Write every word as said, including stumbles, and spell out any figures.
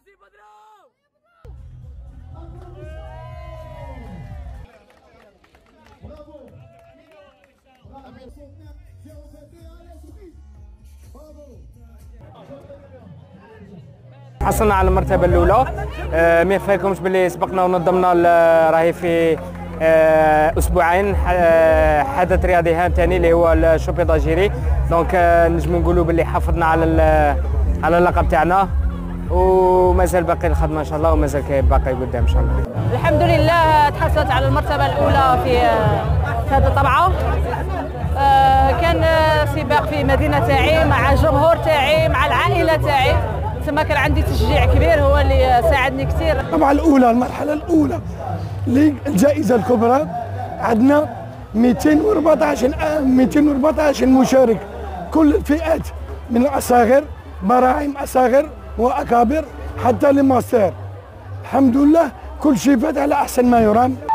حصلنا على المرتبه الاولى. آه ما يخفاكمش باللي سبقنا ونظمنا راهي في آه اسبوعين حدث رياضي هام ثاني اللي هو الشوبي داجيري. دونك آه نجموا نقولوا باللي حافظنا على على اللقب تاعنا، ومازال باقي الخدمه ان شاء الله، ومازال باقي قدام ان شاء الله. الحمد لله تحصلت على المرتبه الاولى في في هذه الطبعه. آه كان سباق في مدينه تاعي مع الجمهور تاعي مع العائله تاعي، تما كان عندي تشجيع كبير هو اللي ساعدني كثير. الطبعه الاولى المرحله الاولى للجائزه الكبرى عندنا مئتين وأربعطاش مشارك، كل الفئات من الاصاغر، براعم اصاغر واكابر حتى لماستر. الحمد لله كل شيء فات على احسن ما يرام.